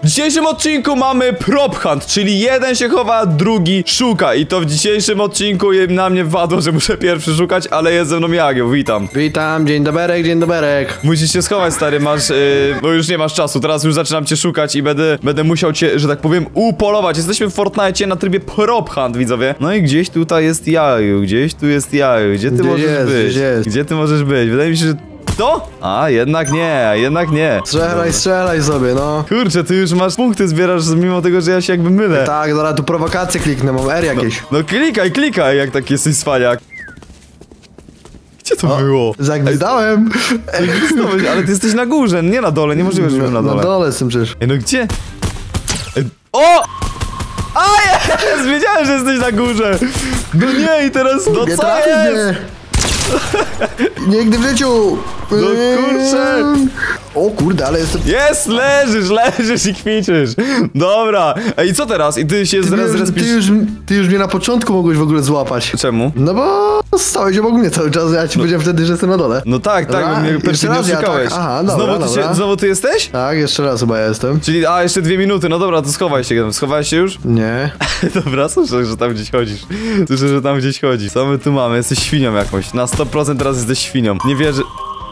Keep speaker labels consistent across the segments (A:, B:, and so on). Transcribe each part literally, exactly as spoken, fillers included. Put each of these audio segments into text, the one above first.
A: W dzisiejszym odcinku mamy prop hunt, czyli jeden się chowa, drugi szuka. I to w dzisiejszym odcinku na mnie wpadło, że muszę pierwszy szukać, ale jest ze mną Jagieł, witam.
B: Witam, dzień doberek, dzień doberek.
A: Musisz się schować, stary, masz, yy, bo już nie masz czasu, teraz już zaczynam cię szukać i będę, będę musiał cię, że tak powiem, upolować. Jesteśmy w Fortnite na trybie prop hunt, widzowie. No i gdzieś tutaj jest Jagieł, gdzieś tu jest Jagieł, gdzie ty
B: Gdzie
A: możesz
B: jest,
A: być?
B: gdzie jest?
A: Gdzie ty możesz być? Wydaje mi się, że to? A, jednak nie, jednak nie.
B: Strzelaj, strzelaj sobie, no.
A: Kurczę, ty już masz punkty, zbierasz mimo tego, że ja się jakby mylę.
B: Tak, zaraz tu prowokację kliknę, mam R jakieś.
A: No klikaj, klikaj, jak tak jesteś cwaniak. Gdzie to
B: O,
A: było?
B: zagwizdałem.
A: Ej, gwizdałeś, ale ty jesteś na górze, nie na dole, niemożliwe, że byłem na dole.
B: Na dole jestem przecież.
A: Ej, no gdzie? Ej, o! A jest! Wiedziałem, że jesteś na górze! No nie, i teraz, no
B: Nie
A: co
B: trafisz
A: jest?
B: mnie. Nigdy w życiu.
A: No kurczę.
B: O kurde, ale jestem...
A: Jest, leżysz, leżysz i kwiczysz. Dobra. Ej, co teraz? I ty się
B: Ty,
A: zaraz
B: już,
A: zrespisz...
B: ty, już, ty już mnie na początku mogłeś w ogóle złapać.
A: Czemu?
B: No bo stałeś obok mnie cały czas, ja ci powiedziałem wtedy, że jestem na dole.
A: No tak, tak,
B: Dobra,
A: bo mnie
B: jeszcze
A: perfidnie
B: raz ja,
A: oszukałeś.
B: tak. Aha, dobra,
A: znowu, ty
B: dobra.
A: się, znowu ty jesteś?
B: Tak, jeszcze raz chyba ja jestem.
A: Czyli, a, jeszcze dwie minuty, no dobra, to schowaj się. Schowałeś się już?
B: Nie.
A: Dobra, słyszę, że tam gdzieś chodzisz. Słyszę, że tam gdzieś chodzi. Co my tu mamy? Jesteś świnią jakąś. Na sto procent teraz jesteś świnią. Nie wierzę.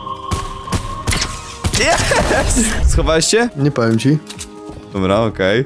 A: Yes! Schowałeś się?
B: Nie powiem ci.
A: Dobra, okej.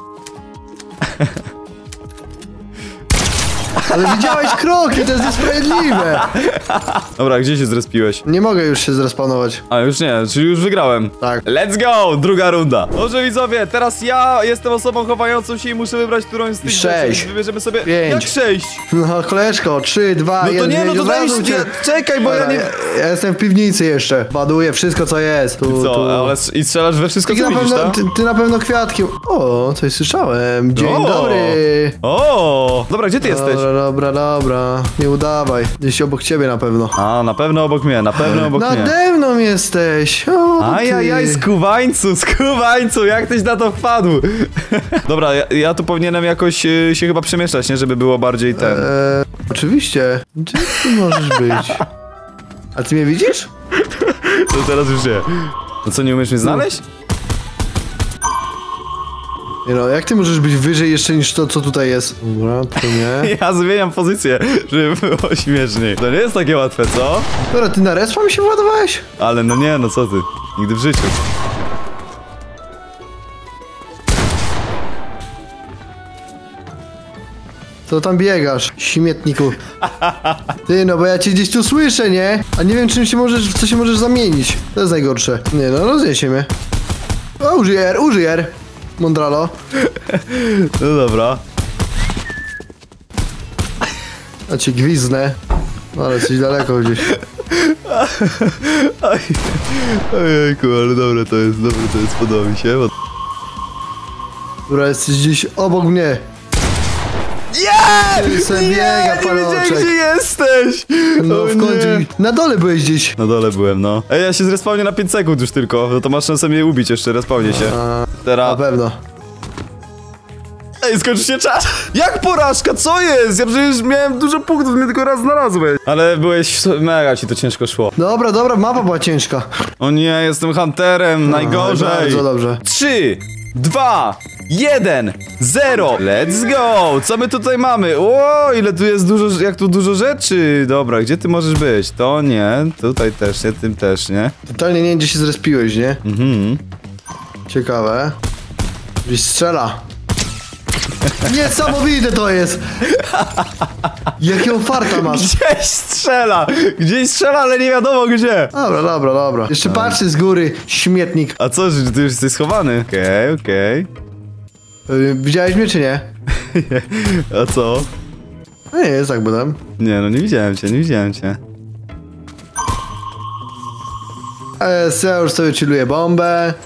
B: Ale widziałeś kroki, to jest niesprawiedliwe.
A: Dobra, gdzie się zrespiłeś?
B: Nie mogę już się zrespawnować.
A: A, już nie, czyli już wygrałem.
B: Tak.
A: Let's go! Druga runda. Dobrze, widzowie, teraz ja jestem osobą chowającą się i muszę wybrać którąś z tych
B: Sześć.
A: rzeczy. Wybierzemy sobie...
B: Pięć.
A: Jak sześć?
B: No koleżko, trzy, dwa,
A: No to
B: jeden.
A: nie, no to
B: od
A: daj
B: razu
A: mi...
B: cię-
A: Nie, czekaj, bo ja
B: Dobra,
A: nie...
B: ja, ja jestem w piwnicy jeszcze. Baduję wszystko co jest. Tu,
A: Co,
B: tu.
A: ale s- i strzelasz we wszystko,
B: Ty
A: co
B: na,
A: widzisz,
B: pewno,
A: tak?
B: ty, ty na pewno kwiatkiem. O, coś słyszałem. Dzień
A: O!
B: dobry.
A: O! Dobra, gdzie ty jesteś?
B: Dobra, dobra, dobra. Nie udawaj. Gdzieś obok ciebie na pewno.
A: A, na pewno obok mnie, na pewno obok mnie.
B: Nade mną jesteś. O, ty.
A: Ajajaj, skuwańcu, skuwańcu, jak tyś na to wpadł? Dobra, ja, ja tu powinienem jakoś y, się chyba przemieszczać, nie? Żeby było bardziej ten...
B: Eee, oczywiście. Gdzie ty możesz być? A ty mnie widzisz?
A: To teraz już nie. No co, nie umiesz mnie znaleźć?
B: Nie no, jak ty możesz być wyżej jeszcze niż to, co tutaj jest? Dobra, to nie.
A: Ja zmieniam pozycję, żeby było śmieszniej. To nie jest takie łatwe, co?
B: Dobra, ty na respa mi się władowałeś?
A: Ale no nie, no co ty? Nigdy w życiu.
B: Co tam biegasz, śmietniku? Ty, no bo ja cię gdzieś tu słyszę, nie? A nie wiem, czym się możesz, w co się możesz zamienić. To jest najgorsze. Nie no, rozniesie mnie. O, użyj R, użyj R. Mondralo.
A: No dobra.
B: A cię gwiznę. No, ale jesteś daleko gdzieś.
A: Oj, ojejku, ale dobre to jest, dobre to jest, podoba mi się. Bo...
B: Dobra, jesteś gdzieś obok mnie.
A: Nie!
B: Ty se
A: Nie!
B: biega,
A: Nie wiedziałem,
B: paloczek.
A: gdzie jesteś!
B: No
A: O
B: w
A: nie.
B: końcu. Na dole byłeś gdzieś.
A: Na dole byłem, no. Ej, ja się zrespawnię na pięć sekund już tylko, no to masz szansę mnie ubić jeszcze, respawnię się.
B: A, na
A: Teraz...
B: pewno.
A: Ej, skończy się czas! Jak porażka, co jest? Ja przecież miałem dużo punktów, mnie tylko raz znalazłeś. Ale byłeś... mega ci to ciężko szło.
B: Dobra, dobra, mapa była ciężka.
A: O nie, jestem hunterem, najgorzej.
B: Bardzo dobrze.
A: Trzy, dwa, jeden, zero. Let's go! Co my tutaj mamy? O, ile tu jest dużo, jak tu dużo rzeczy. Dobra, gdzie ty możesz być? To nie, tutaj też nie, tym też nie.
B: Totalnie nie wiem, gdzie się zrespiłeś, nie?
A: Mhm.
B: Ciekawe. Gdzieś strzela. Niesamowite to jest! Jakiego farta masz?
A: Gdzieś strzela! Gdzieś strzela, ale nie wiadomo gdzie.
B: Dobra, dobra, dobra. Jeszcze patrzy z góry, śmietnik.
A: A co, że ty już jesteś schowany? Okej, okej.
B: Yy, widziałeś mnie czy nie?
A: A co?
B: No nie, jest tak byłem.
A: Nie, no nie widziałem cię, nie widziałem cię.
B: Eee, ja już sobie chilluję bombę.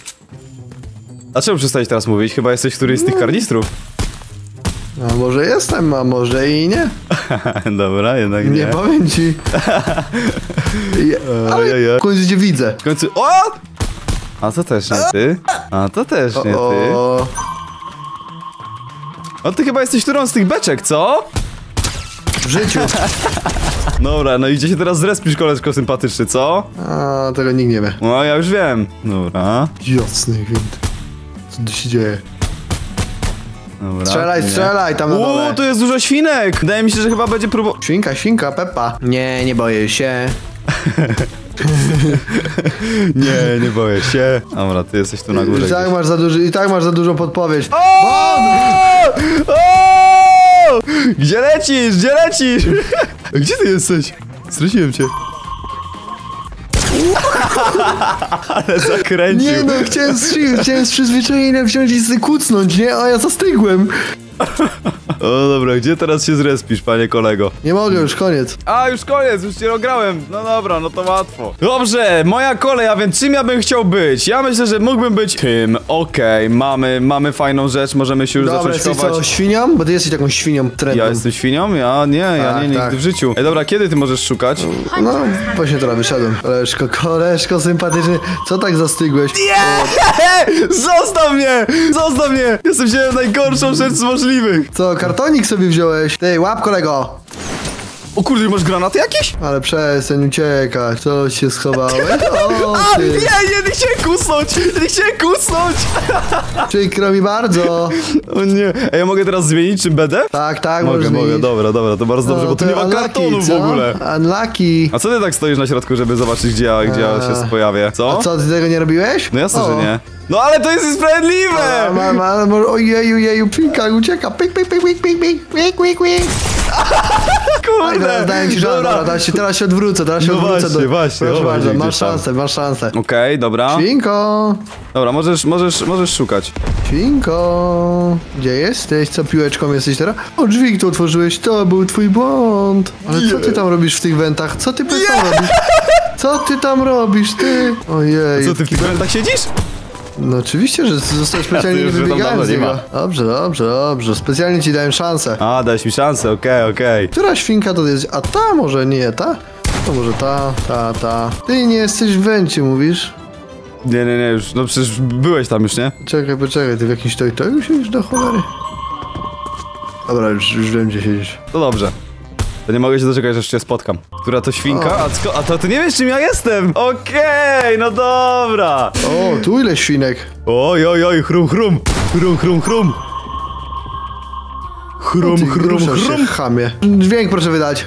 A: A czemu przestałeś teraz mówić? Chyba jesteś któryś z tych karnistrów.
B: A może jestem, a może i nie.
A: Dobra, jednak nie.
B: Nie powiem ci. Je, ale
A: Ojej.
B: w końcu cię widzę.
A: W końcu... O! A to też nie ty. A to też nie ty.
B: O,
A: O, ty chyba jesteś którą z tych beczek, co?
B: w życiu.
A: Dobra, no i gdzie się teraz zrespisz, koleżko sympatyczny, co?
B: A tego nikt nie wie.
A: No, ja już wiem. Dobra.
B: Jasny gwint. Co tu się dzieje?
A: Dobra,
B: Strzelaj,
A: nie.
B: strzelaj tam na dole.
A: Uuu, tu jest dużo świnek! Wydaje mi się, że chyba będzie próbował...
B: Świnka, świnka, Peppa. Nie, nie boję się.
A: Nie, nie boję się. Dobra, ty jesteś tu na górze.
B: I tak
A: gdzieś.
B: masz za dużo, i tak masz za dużą podpowiedź.
A: O! O! Gdzie lecisz? Gdzie lecisz? Gdzie ty jesteś? Straciłem cię. Ale zakręcił.
B: Nie no, chciałem z, chciałem z przyzwyczajenia wziąć i sobie kucnąć, nie? A ja zastygłem.
A: O dobra, gdzie teraz się zrespisz, panie kolego?
B: Nie mogę, już koniec.
A: A, już koniec, już cię ograłem. No dobra, no to łatwo. Dobrze, moja kolej, a więc czym ja bym chciał być? Ja myślę, że mógłbym być tym. Okej, mamy, mamy fajną rzecz, możemy się już
B: Dobra,
A: zacząć
B: jesteś
A: chować.
B: co, świnią? Bo ty jesteś jakąś świnią trendną.
A: Ja jestem świnią? Ja nie, ja
B: Tak,
A: nie, nigdy
B: tak.
A: w życiu. Ej, dobra, kiedy ty możesz szukać?
B: No, właśnie teraz wyszedłem. Koleżko, koleżko sympatyczny. Co tak zastygłeś?
A: Nie! Zostaw mnie! Zostaw mnie! Jestem wziąłem najgorszą rzecz z możliwych.
B: Co, kartonik sobie wziąłeś? Ty, łap kolego!
A: O kurde, masz granaty jakieś?
B: Ale przestań uciekać, co się schowałeś? O,
A: A, nie,
B: ty.
A: nie, nie chciałem kusnąć! Nie chciałem kusnąć!
B: Przykro mi bardzo.
A: O nie. Ej, ja mogę teraz zmienić, czy będę?
B: Tak, tak,
A: Mogę,
B: możesz
A: mogę,
B: zmienić.
A: dobra, dobra, to bardzo dobrze,
B: No,
A: bo tu
B: to
A: nie ma
B: unlucky,
A: kartonu w
B: co?
A: ogóle.
B: Unlucky.
A: A co ty tak stoisz na środku, żeby zobaczyć, gdzie ja, gdzie ja
B: Eee.
A: się pojawię? Co?
B: A co, ty tego nie robiłeś?
A: No jasne,
B: O.
A: że nie. No ale to jest niesprawiedliwe!
B: A, ma, ma, ma, ojeju, jeju, pinka, ucieka, pik, pik, pik, pik, pik, pik, pik, pik, pik. Aj,
A: Kurde!
B: teraz daję ci szansę, dobra, teraz się, teraz się odwrócę, teraz się
A: No
B: odwrócę.
A: właśnie,
B: do...
A: właśnie,
B: Proszę
A: o,
B: bardzo,
A: będzie
B: masz
A: gdzieś tam.
B: szansę, masz szansę.
A: Okej, dobra.
B: Świnko,
A: Dobra, możesz, możesz, możesz szukać.
B: świnko, gdzie jesteś? Co, piłeczką jesteś teraz? O, drzwi tu otworzyłeś, to był twój błąd. Ale co ty tam robisz w tych wentach? Co ty tam robisz? Co ty tam robisz, ty? Ojej.
A: Co, ty w tych wentach siedzisz?
B: No oczywiście, że zostałeś specjalnie nie
A: już tam
B: wybiegałem
A: dawno
B: z
A: nie
B: niego.
A: ma.
B: Dobrze, dobrze, dobrze. Specjalnie ci dałem szansę.
A: A, dałeś mi szansę, okej, okej.
B: Która świnka to jest? A ta może nie, ta? To może ta, ta, ta. Ty nie jesteś w wencie, mówisz?
A: Nie, nie, nie, już, no przecież byłeś tam już, nie?
B: Czekaj, poczekaj, ty w jakimś toj toju siedzisz do cholery? Dobra, już, już wiem gdzie siedzisz.
A: To dobrze. To nie mogę się doczekać, aż cię spotkam. Która to świnka? A, sko- a to ty nie wiesz, czym ja jestem! Okej, no dobra!
B: O, tu ile świnek?
A: Oj, oj, oj, chrum, chrum! Chrum, chrum, chrum! Chrum,
B: Ty
A: chrum,
B: ruszasz się,
A: chrum!
B: chamie. Dźwięk proszę wydać.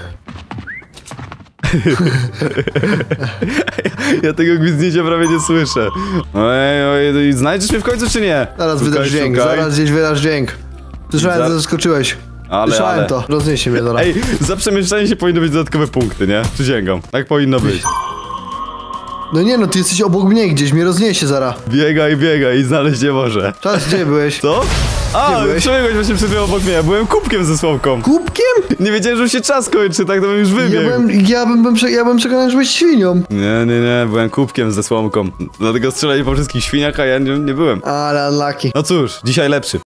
A: Ja tego gwizdnięcia prawie nie słyszę. Oj, oj, znajdziesz mnie w końcu, czy nie?
B: Zaraz
A: Szukaj,
B: wydasz dźwięk,
A: szukaj.
B: zaraz gdzieś wydasz dźwięk. Słyszałem,
A: Za-
B: że zaskoczyłeś.
A: Ale,
B: Słyszałem
A: ale.
B: to. Rozniesie mnie zaraz.
A: Ej, za przemieszczanie się powinny być dodatkowe punkty, nie? Przysięgam. Tak powinno być.
B: No nie no, ty jesteś obok mnie gdzieś, mnie rozniesie zaraz.
A: Biegaj, biegaj i znaleźć nie może.
B: Czas, gdzie byłeś?
A: Co? A,
B: Gdzie byłeś?
A: przebiegłeś właśnie przed chwilą obok mnie. Ja byłem kubkiem ze słomką.
B: Kubkiem?
A: Nie wiedziałem, że już się czas kończy, tak to bym już
B: Ja
A: wybiegł.
B: byłem, ja bym, bym, prze- ja bym przekonany, że byłeś świnią.
A: Nie, nie, nie, byłem kubkiem ze słomką. Dlatego strzelali po wszystkich świniach, a ja nie, nie byłem.
B: Ale unlucky.
A: No cóż, dzisiaj lepszy.